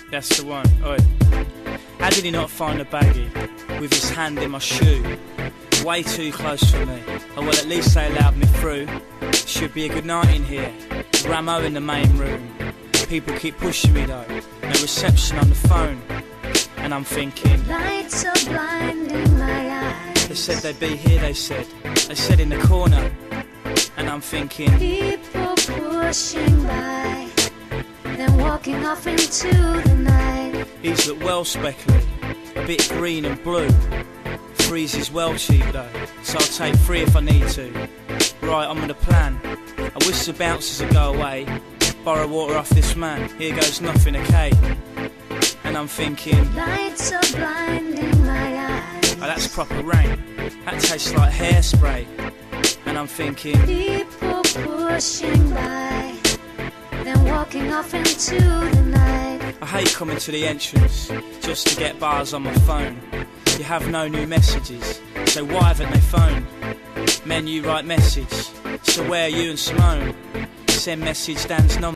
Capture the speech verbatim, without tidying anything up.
That's the one. Oi. How did he not find the baggie with his hand in my shoe? Way too close for me. Oh well, at least they allowed me through. Should be a good night in here. Ramo in the main room. People keep pushing me though. No reception on the phone. And I'm thinking, lights are blinding my eyes. They said they'd be here, they said. They said in the corner. And I'm thinking, people pushing by, then walking off into the night. These look well speckly, a bit green and blue. Three's is well cheap though, so I'll take three if I need to. Right, I'm on a plan. I wish the bouncers would go away. Borrow water off this man, here goes nothing, okay. And I'm thinking, lights are blinding my eyes. Oh, that's proper rain. That tastes like hairspray. And I'm thinking, people pushing by, then walking off into the night. I hate coming to the entrance just to get bars on my phone. You have no new messages, so why haven't they phoned? Menu, write message, so where are you and Simone? Send message, Dan's number.